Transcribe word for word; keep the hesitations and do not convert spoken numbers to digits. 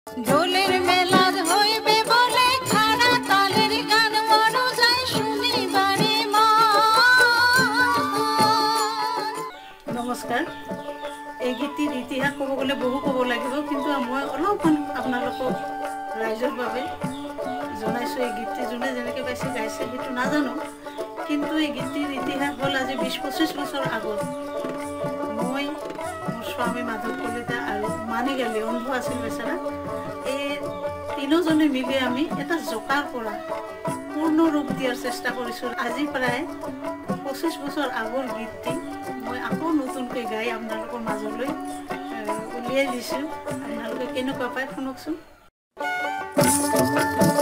ঢোলের মেলাদ হইবে বলে খাড়া তালের গান বড় যায় শুনি বাড়ি মা। নমস্কাৰ। এই গীতিৰ ইতিহাস ক'ব গ'লে বহু ক'ব লাগিব, কিন্তু মই অলপমান আপোনালোকক ৰাইজৰ বাবে জনাইছোঁ। এই গীতটি যোনে যেনেকৈ পাইছে গাইছে সেইটো নাজানো, কিন্তু এই গীতিৰ ইতিহাস হ'ল আজি বিছ পঁচিছ বছৰ আগত মই, মোৰ স্বামী মাধৱ কলিতা আৰু মানিগালী অন্ধ আছিল বেচেৰা, এই তিনিজনে মিলি আমি এটা জোকাৰ পৰা পূৰ্ণ ৰূপ দিয়াৰ চেষ্টা কৰিছোঁ। আজি প্ৰায় পঁচিছ বছৰ আগৰ গীতটি মই আকৌ নতুনকৈ গাই আপোনালোকৰ মাজলৈ উলিয়াই দিছোঁ। আপোনালোকে কেনেকুৱা পায় শুনকচোন।